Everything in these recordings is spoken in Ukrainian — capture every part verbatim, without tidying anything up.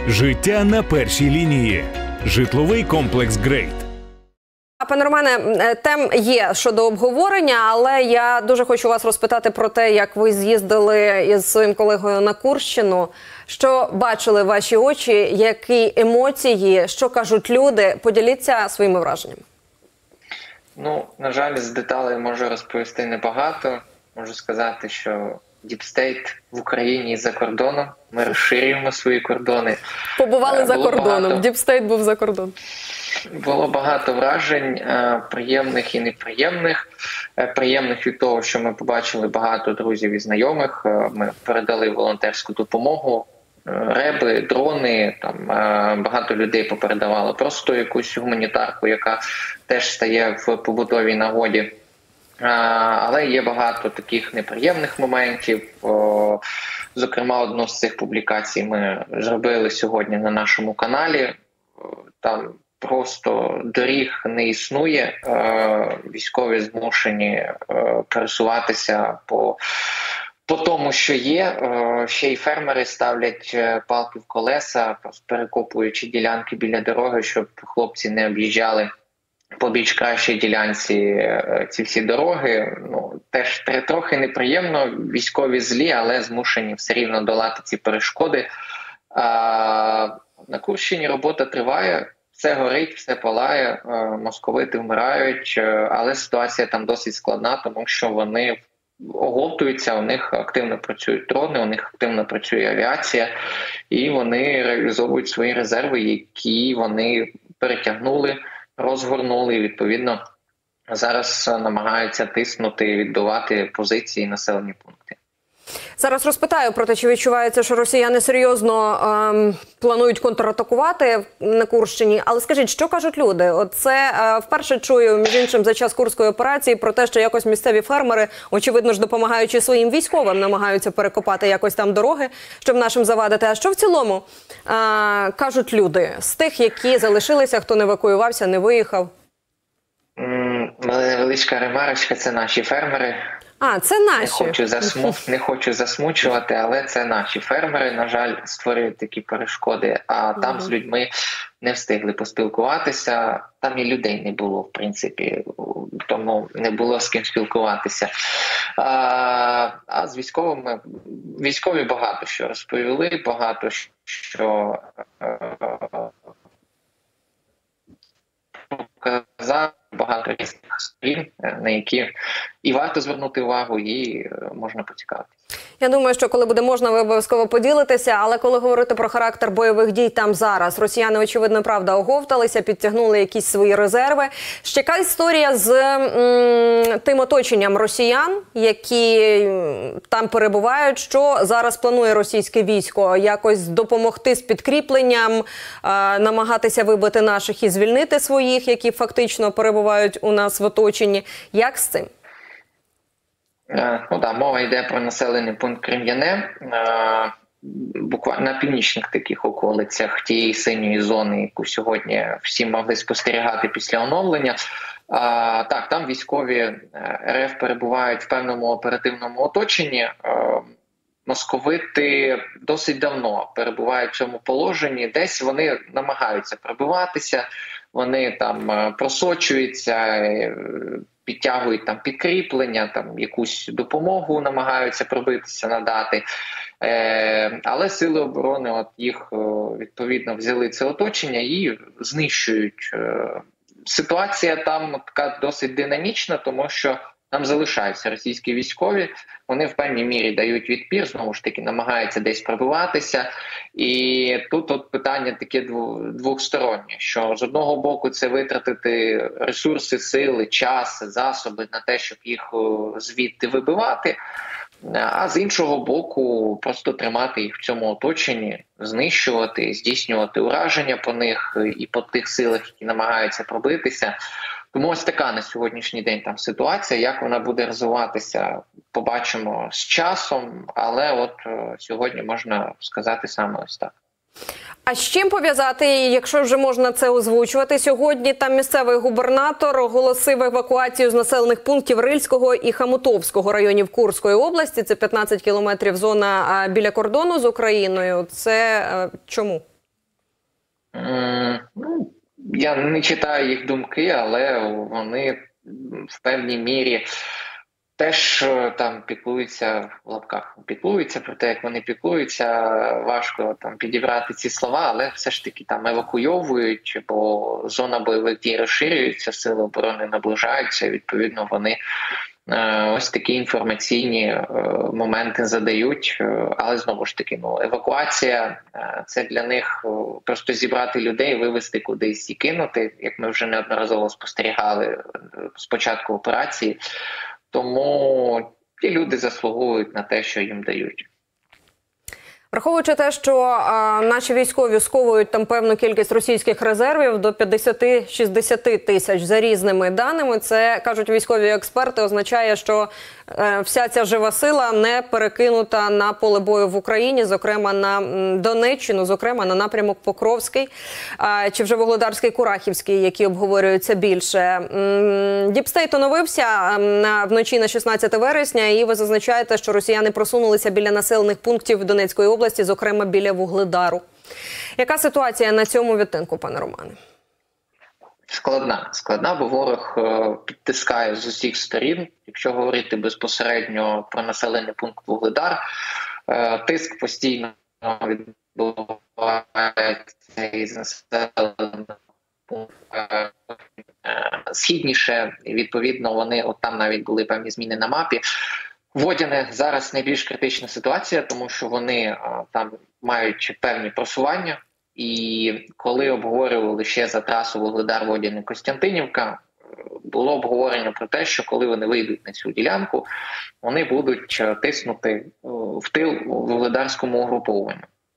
Життя на першій лінії. Житловий комплекс «Грейт». Пане Романе, тем є щодо обговорення, але я дуже хочу вас розпитати про те, як ви з'їздили із своїм колегою на Курщину. Що бачили ваші очі, які емоції, що кажуть люди? Поділіться своїми враженнями. Ну, на жаль, з деталей можу розповісти небагато. Можу сказати, що діпстейт в Україні і за кордоном. Ми розширюємо свої кордони. Побували за кордоном. Багато... Діпстейт був за кордоном. Було багато вражень, приємних і неприємних. Приємних від того, що ми побачили багато друзів і знайомих. Ми передали волонтерську допомогу, реби, дрони, там багато людей попередавало просто якусь гуманітарку, яка теж стає в побутовій нагоді. Але є багато таких неприємних моментів. Зокрема, одну з цих публікацій ми зробили сьогодні на нашому каналі. Там просто доріг не існує. Військові змушені пересуватися по, по тому, що є. Ще й фермери ставлять палки в колеса, перекопуючи ділянки біля дороги, щоб хлопці не об'їжджали по більш кращій ділянці ці всі дороги. Ну, теж трохи неприємно, військові злі, але змушені все рівно долати ці перешкоди. А на Курщині робота триває, все горить, все палає, московити вмирають, але ситуація там досить складна, тому що вони оговтуються, у них активно працюють дрони, у них активно працює авіація, і вони реалізовують свої резерви, які вони перетягнули, розгорнули і, відповідно, зараз намагаються тиснути, відбивати позиції, населені пункти. Зараз розпитаю про те, чи відчувається, що росіяни серйозно ем, планують контратакувати на Курщині. Але скажіть, що кажуть люди? Оце е, вперше чую, між іншим, за час Курської операції про те, що якось місцеві фермери, очевидно ж допомагаючи своїм військовим, намагаються перекопати якось там дороги, щоб нашим завадити. А що в цілому е, кажуть люди з тих, які залишилися, хто не евакуювався, не виїхав? Mm, невеличка ремарочка, це наші фермери. А, це наші. Не хочу, засму... Не хочу засмучувати, але це наші фермери, на жаль, створюють такі перешкоди, а там mm-hmm. з людьми не встигли поспілкуватися, там і людей не було, в принципі, тому не було з ким спілкуватися. А, а з військовими, військові багато що розповіли, багато що показали, багато різних сторін, на які і варто звернути увагу, і можна поцікавитися. Я думаю, що коли буде можна, ви обов'язково поділитеся, але коли говорити про характер бойових дій там зараз, росіяни, очевидно, правда, оговталися, підтягнули якісь свої резерви. Ще яка історія з м, тим оточенням росіян, які там перебувають, що зараз планує російське військо? Якось допомогти з підкріпленням, е, намагатися вибити наших і звільнити своїх, які фактично перебувають у нас в оточенні. Як з цим? Ну да, мова йде про населений пункт Крем'яне, буквально на північних таких околицях тієї синьої зони, яку сьогодні всі могли спостерігати після оновлення. А, так, там військові РФ перебувають в певному оперативному оточенні. Московити досить давно перебувають в цьому положенні. Десь вони намагаються пробиватися, вони там просочуються, підтягують там підкріплення, там якусь допомогу намагаються пробитися, надати. Е, але сили оборони от їх відповідно взяли це оточення і знищують. Е, ситуація там така досить динамічна, тому що там залишаються російські військові, вони в певній мірі дають відпір, знову ж таки намагаються десь пробиватися. І тут от питання таке двостороннє, що з одного боку це витратити ресурси, сили, час, засоби на те, щоб їх звідти вибивати, а з іншого боку просто тримати їх в цьому оточенні, знищувати, здійснювати ураження по них і по тих силах, які намагаються пробитися. Тому ось така на сьогоднішній день там ситуація. Як вона буде розвиватися, побачимо з часом, але от сьогодні можна сказати саме ось так. А з чим пов'язати, якщо вже можна це озвучувати? Сьогодні там місцевий губернатор оголосив евакуацію з населених пунктів Рильського і Хамутовського районів Курської області. Це п'ятнадцять кілометрів зона біля кордону з Україною. Це чому? Ну, я не читаю їх думки, але вони в певній мірі теж там піклуються, в лапках піклуються про те, як вони піклуються. Важко там підібрати ці слова, але все ж таки там евакуйовують, бо зона бойових дій розширюється, сили оборони наближаються, відповідно вони ось такі інформаційні моменти задають, але знову ж таки, ну, евакуація – це для них просто зібрати людей, вивезти кудись і кинути, як ми вже неодноразово спостерігали з початку операції. Тому ті люди заслуговують на те, що їм дають. Враховуючи те, що а, наші військові сковують там певну кількість російських резервів до п'ятдесят-шістдесят тисяч за різними даними, це, кажуть військові експерти, означає, що е, вся ця жива сила не перекинута на поле бою в Україні, зокрема на Донеччину, зокрема на напрямок Покровський, а, чи вже Вугледарський, Курахівський, які обговорюються більше. Діпстейт оновився а, вночі на шістнадцяте вересня, і ви зазначаєте, що росіяни просунулися біля населених пунктів Донецької області, області, зокрема біля Вугледару. Яка ситуація на цьому відтинку, пане Романе? Складна. Складна, бо ворог підтискає з усіх сторін. Якщо говорити безпосередньо про населений пункт Вугледар, тиск постійно відбувається із населеного пункту східніше. І, відповідно, вони, от там навіть були певні зміни на мапі. Водяне зараз найбільш критична ситуація, тому що вони а, там мають певні просування. І коли обговорювали ще за трасу Вугледар-Водяне-Костянтинівка, було обговорення про те, що коли вони вийдуть на цю ділянку, вони будуть тиснути в тил вугледарському угрупованню.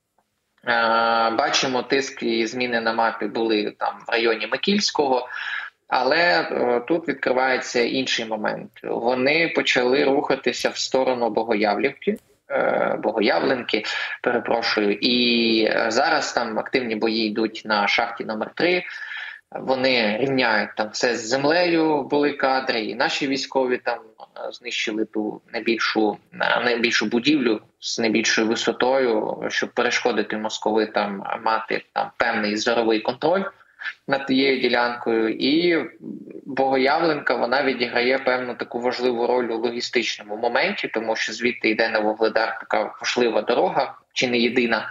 Бачимо, тиск і зміни на мапі були там в районі Микільського. Але е, тут відкривається інший момент. Вони почали рухатися в сторону Богоявлівки, е, Богоявленки, перепрошую. І зараз там активні бої йдуть на шахті номер три. Вони рівняють там все з землею, були кадри, і наші військові там знищили ту найбільшу, найбільшу будівлю з найбільшою висотою, щоб перешкодити московитам мати там певний зоровий контроль над тією ділянкою. І Богоявленка, вона відіграє певну таку важливу роль у логістичному моменті, тому що звідти йде на Вугледар така важлива дорога, чи не єдина,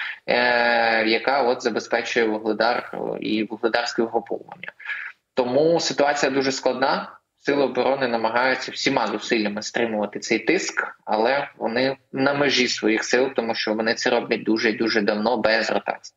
е- яка от забезпечує Вугледар і вугледарське угруповання. Тому ситуація дуже складна. Сили оборони намагаються всіма зусиллями стримувати цей тиск, але вони на межі своїх сил, тому що вони це роблять дуже-дуже давно без ротації.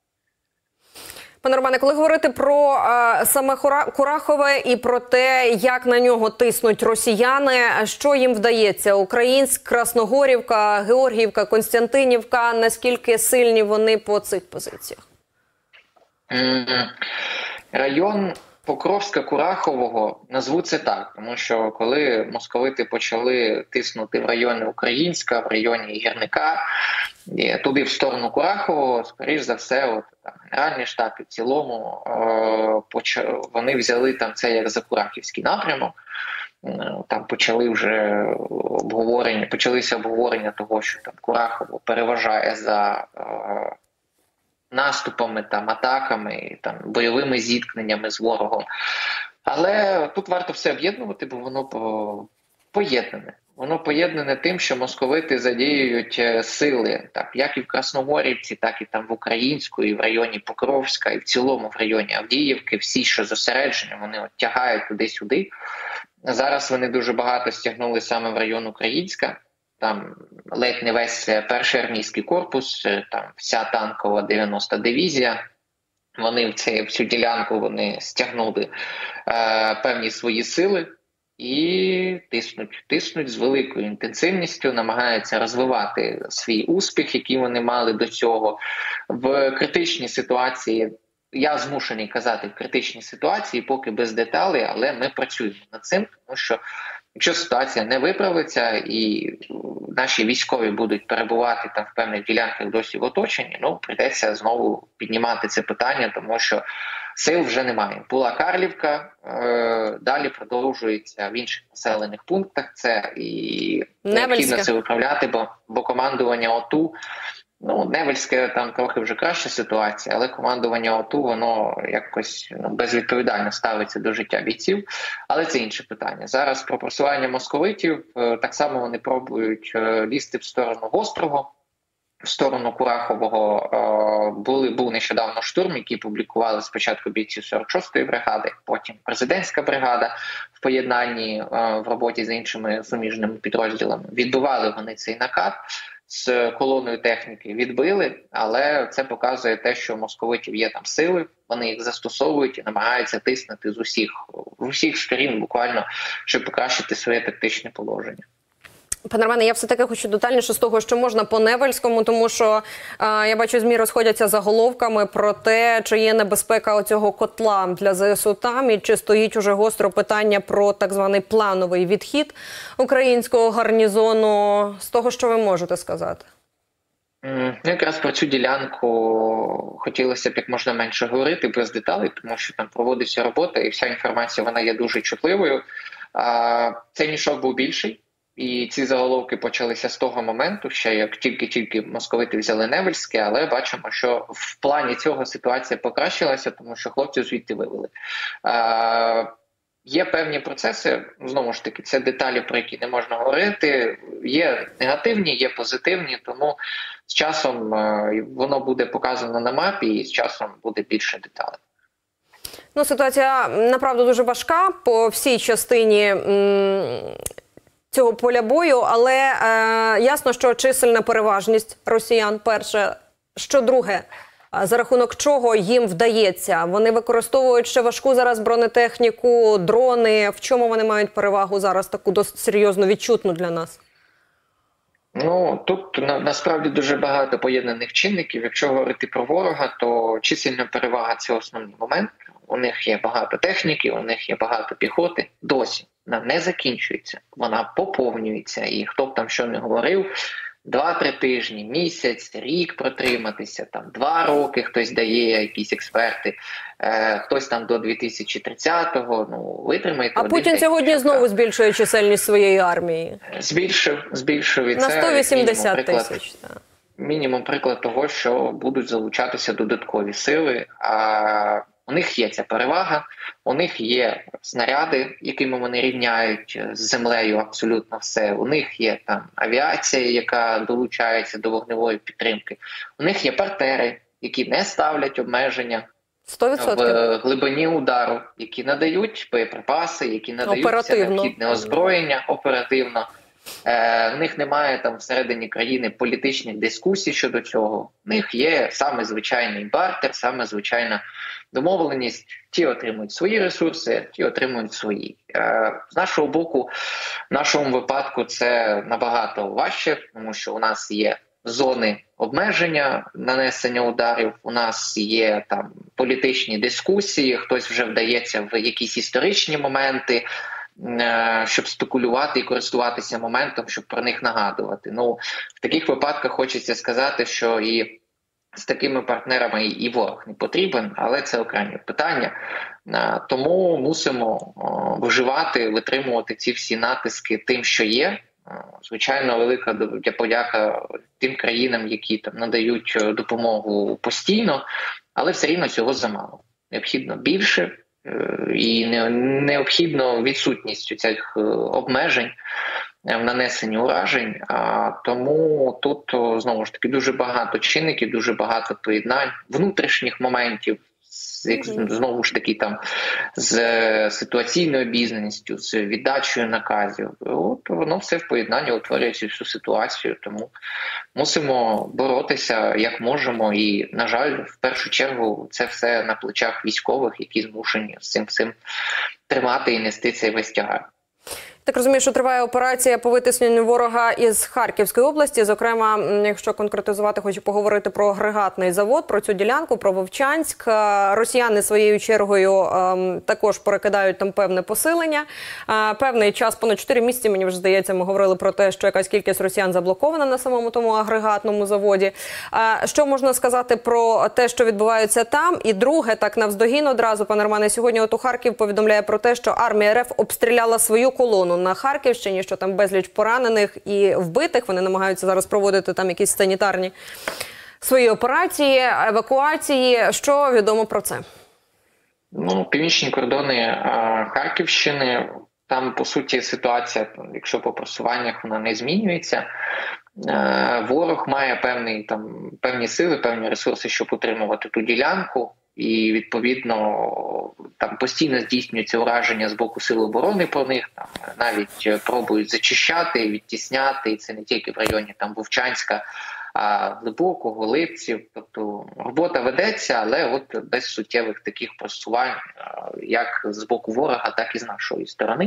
Пане Романе, коли говорити про а, саме Курахове і про те, як на нього тиснуть росіяни, що їм вдається? Українськ, Красногорівка, Георгіївка, Константинівка, наскільки сильні вони по цих позиціях? Mm-hmm. Район Покровська-Курахового назву це так, тому що коли московити почали тиснути в районі Українська, в районі Гірника, і туди в сторону Курахового, скоріш за все, от, там, Генеральний штаб і в цілому е- почали, вони взяли там це як Закурахівський напрямок. Там почали вже обговорення, почалися обговорення того, що там Курахово переважає за е- наступами, там, атаками, там, бойовими зіткненнями з ворогом. Але тут варто все об'єднувати, бо воно поєднане. Воно поєднане тим, що московити задіюють сили, так, як і в Красногорівці, так і там в Українську, і в районі Покровська, і в цілому в районі Авдіївки. Всі, що зосереджені, вони от тягають туди-сюди. Зараз вони дуже багато стягнули саме в район Українська. Там ледь не весь перший армійський корпус, там вся танкова дев'яноста дивізія. Вони в, цей, в цю ділянку вони стягнули е, певні свої сили і тиснуть, тиснуть з великою інтенсивністю, намагаються розвивати свій успіх, який вони мали до цього. В критичній ситуації, я змушений казати в критичній ситуації, поки без деталей, але ми працюємо над цим, тому що якщо ситуація не виправиться і наші військові будуть перебувати там в певних ділянках досі в оточенні, ну, прийдеться знову піднімати це питання, тому що сил вже немає. Була Карлівка, е- далі продовжується в інших населених пунктах. Це і необхідно це виправляти, бо, бо командування ОТУ Ну, Невельське там трохи вже краща ситуація, але командування ОТУ, воно якось ну, безвідповідально ставиться до життя бійців. Але це інше питання. Зараз про просування московитів, так само вони пробують лізти в сторону Гострого, в сторону Курахового. Були, був нещодавно штурм, який публікували спочатку бійці сорок шостої бригади, потім президентська бригада в поєднанні в роботі з іншими суміжними підрозділами. Відбивали вони цей накат. З колоною техніки відбили, але це показує те, що у московитів є там сили, вони їх застосовують і намагаються тиснути з усіх, з усіх сторін буквально, щоб покращити своє тактичне положення. Пане Романе, я все-таки хочу детальніше з того, що можна по Невельському, тому що е, я бачу, ЗМІ розходяться заголовками про те, чи є небезпека оцього котла для ЗСУ там, і чи стоїть уже гостро питання про так званий плановий відхід українського гарнізону. З того, що ви можете сказати? Mm, якраз про цю ділянку хотілося б як можна менше говорити, без деталей, тому що там проводиться робота і вся інформація вона є дуже чутливою. А, цей мішок був більший. І ці заголовки почалися з того моменту, ще як тільки-тільки московити взяли Невельське, але бачимо, що в плані цього ситуація покращилася, тому що хлопців звідти вивели. Е, є певні процеси, знову ж таки, це деталі, про які не можна говорити, є негативні, є позитивні, тому з часом е, воно буде показано на мапі і з часом буде більше деталей. Ну, ситуація, направду, дуже важка по всій частині м цього поля бою, але е, ясно, що чисельна переважність росіян, перше. Що друге, за рахунок чого їм вдається? Вони використовують ще важку зараз бронетехніку, дрони. В чому вони мають перевагу зараз таку досить серйозну, відчутну для нас? Ну, тут на, насправді дуже багато поєднаних чинників. Якщо говорити про ворога, то чисельна перевага – це основний момент. У них є багато техніки, у них є багато піхоти. Досі вона не закінчується, вона поповнюється. І хто б там що не говорив, два-три тижні, місяць, рік протриматися, там два роки хтось дає, якісь експерти, е, хтось там до дві тисячі тридцятого, ну, витримайте. А Путін сьогодні знову збільшує чисельність своєї армії. Збільшив, збільшив і на це сто вісімдесят тисяч. Мінімум приклад того, що будуть залучатися додаткові сили, а у них є ця перевага, у них є снаряди, якими вони рівняють з землею абсолютно все. У них є там авіація, яка долучається до вогневої підтримки. У них є партнери, які не ставлять обмеження сто відсотків. в глибині удару, які надають боєприпаси, які надають необхідне озброєння оперативно. Е, в них немає там всередині країни політичних дискусій щодо цього. В них є саме звичайний бартер, саме звичайна домовленість. Ті отримують свої ресурси, ті отримують свої. Е, з нашого боку, в нашому випадку це набагато важче, тому що у нас є зони обмеження нанесення ударів, у нас є там політичні дискусії, хтось вже вдається в якісь історичні моменти, щоб спекулювати і користуватися моментом, щоб про них нагадувати. Ну, в таких випадках хочеться сказати, що і з такими партнерами і ворог не потрібен, але це окремі питання. Тому мусимо виживати, витримувати ці всі натиски тим, що є. Звичайно, велика подяка тим країнам, які там надають допомогу постійно, але все рівно цього замало. Необхідно більше. І необхідно відсутність цих обмежень в нанесенні уражень. А тому тут, знову ж таки, дуже багато чинників, дуже багато поєднань, внутрішніх моментів, знову ж таки, там, з ситуаційною обізнаністю, з віддачею наказів. От воно все в поєднанні утворює цю всю ситуацію. Тому мусимо боротися як можемо. І, на жаль, в першу чергу це все на плечах військових, які змушені з цим всім тримати і нести цей весь тягар. Так розумію, що триває операція по витисненню ворога із Харківської області. Зокрема, якщо конкретизувати, хочу поговорити про агрегатний завод, про цю ділянку, про Вовчанськ. Росіяни своєю чергою ем, також перекидають там певне посилення. Е, певний час, понад чотири місяці, мені вже здається, ми говорили про те, що якась кількість росіян заблокована на самому тому агрегатному заводі. Е, що можна сказати про те, що відбувається там? І друге, так навздогін одразу, пане Романе, сьогодні от у Харків повідомляє про те, що армія РФ обстріляла свою колону стану на Харківщині, що там безліч поранених і вбитих. Вони намагаються зараз проводити там якісь санітарні свої операції, евакуації. Що відомо про це? Ну, північні кордони а, Харківщини, там, по суті, ситуація, якщо по просуваннях вона не змінюється, е, ворог має певний, там, певні сили, певні ресурси, щоб утримувати ту ділянку, і, відповідно, там постійно здійснюється ураження з боку Сил оборони по них, там, навіть пробують зачищати, відтісняти, і це не тільки в районі там Вовчанська, а Глибокого, Липців. Тобто робота ведеться, але от без суттєвих таких просувань, як з боку ворога, так і з нашої сторони.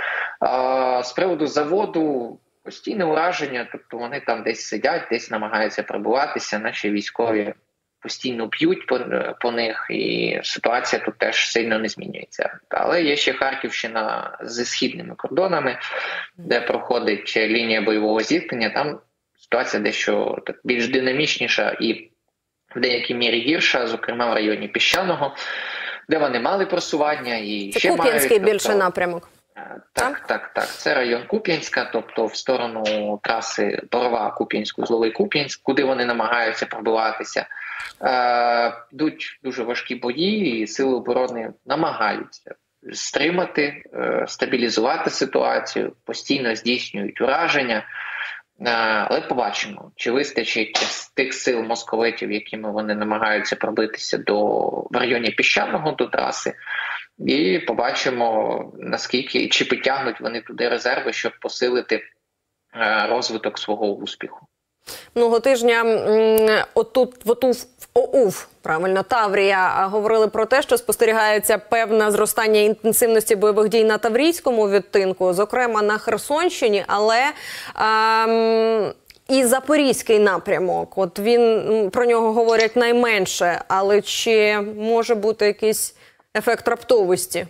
З приводу заводу постійне ураження, тобто вони там десь сидять, десь намагаються пробиватися, наші військові постійно б'ють по, по них, і ситуація тут теж сильно не змінюється. Але є ще Харківщина зі східними кордонами, де проходить лінія бойового зіткнення, там ситуація дещо так більш динамічніша і в деякій мірі гірша, зокрема в районі Піщаного, де вони мали просування і це ще мають. Це Куп'янський більше напрямок. Так, так, так. Це район Куп'янська, тобто в сторону траси Борова-Куп'янську, Зловий-Куп'янськ, куди вони намагаються пробиватися. Е, йдуть дуже важкі бої, і Сили оборони намагаються стримати, е, стабілізувати ситуацію, постійно здійснюють ураження. Але побачимо, чи вистачить тих сил московитів, якими вони намагаються пробитися до в районі Піщаного до траси, і побачимо, наскільки чи підтягнуть вони туди резерви, щоб посилити розвиток свого успіху. Минулого тижня отут в ОУВ, правильно, Таврія, говорили про те, що спостерігається певне зростання інтенсивності бойових дій на Таврійському відтинку, зокрема на Херсонщині, але ем, і Запорізький напрямок. От він, про нього говорять найменше, але чи може бути якийсь ефект раптовості?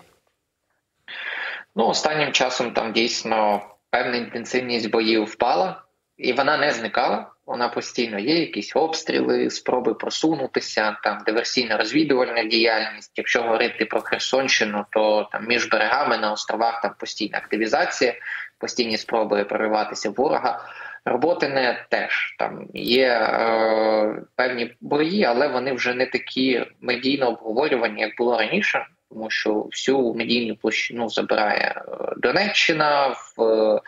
Ну, останнім часом там дійсно певна інтенсивність боїв впала. І вона не зникала, вона постійно є, якісь обстріли, спроби просунутися, там диверсійно-розвідувальна діяльність. Якщо говорити про Херсонщину, то там між берегами на островах там постійна активізація, постійні спроби прориватися ворога. Роботине теж там є е, певні бої, але вони вже не такі медійно обговорювані, як було раніше, тому що всю медійну площину забирає Донеччина, в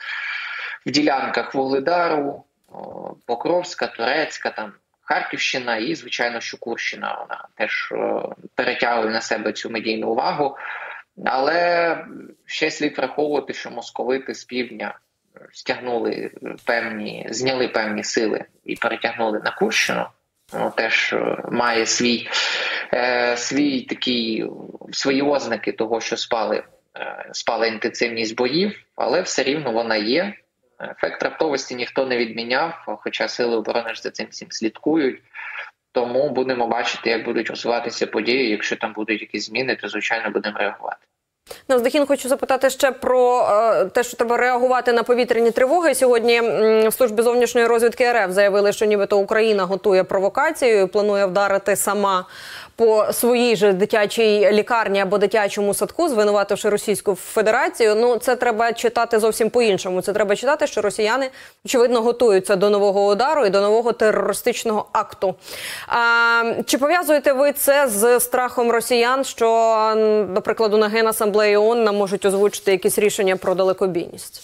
В ділянках Вугледару, Покровська, Турецька, там Харківщина і, звичайно, що Курщина. Вона теж перетягує на себе цю медійну увагу. Але ще слід враховувати, що московити з півдня стягнули певні, зняли певні сили і перетягнули на Курщину. Воно теж має свій, е, свій такий, свої ознаки того, що спали, е, спала інтенсивність боїв, але все рівно вона є. Ефект раптовості ніхто не відміняв, хоча Сили оборони ж за цим всім слідкують. Тому будемо бачити, як будуть розвиватися події. Якщо там будуть якісь зміни, то, звичайно, будемо реагувати. Навздогін хочу запитати ще про е, те, що треба реагувати на повітряні тривоги. Сьогодні м, в службі зовнішньої розвідки РФ заявили, що нібито Україна готує провокацію і планує вдарити сама по своїй же дитячій лікарні або дитячому садку, звинувативши Російську Федерацію. Ну, це треба читати зовсім по-іншому. Це треба читати, що росіяни, очевидно, готуються до нового удару і до нового терористичного акту. А, чи пов'язуєте ви це з страхом росіян, що, до прикладу, на Генасамблеї ООН нам можуть озвучити якісь рішення про далекобійність?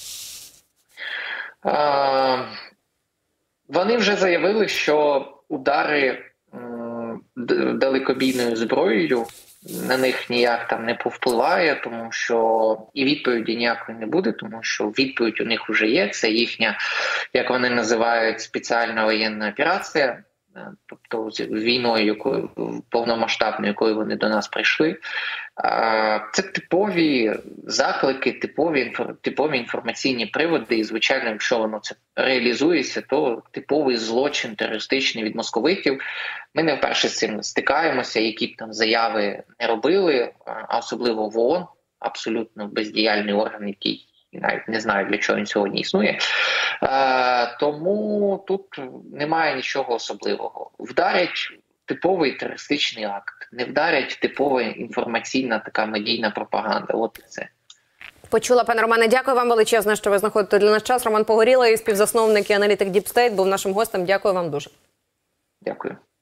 А, вони вже заявили, що удари далекобійною зброєю на них ніяк там не повпливає, тому що і відповіді ніякої не буде, тому що відповідь у них вже є. Це їхня, як вони називають, спеціальна воєнна операція, тобто з війною, якою повномасштабною, якою вони до нас прийшли. Це типові заклики, типові, типові інформаційні приводи, і, звичайно, якщо воно це реалізується, то типовий злочин терористичний від московитів. Ми не вперше з цим стикаємося, які б там заяви не робили, а особливо в ООН, абсолютно бездіяльний орган, який навіть не знаю, для чого він сьогодні існує. Е, тому тут немає нічого особливого. Вдарять типовий терористичний акт, не вдарять типова інформаційна така медійна пропаганда. От і це. Почула, пане Романе. Дякую вам величезне, що ви знаходите для нас час. Роман Погорілий, співзасновник і аналітик Deep State, був нашим гостем. Дякую вам дуже. Дякую.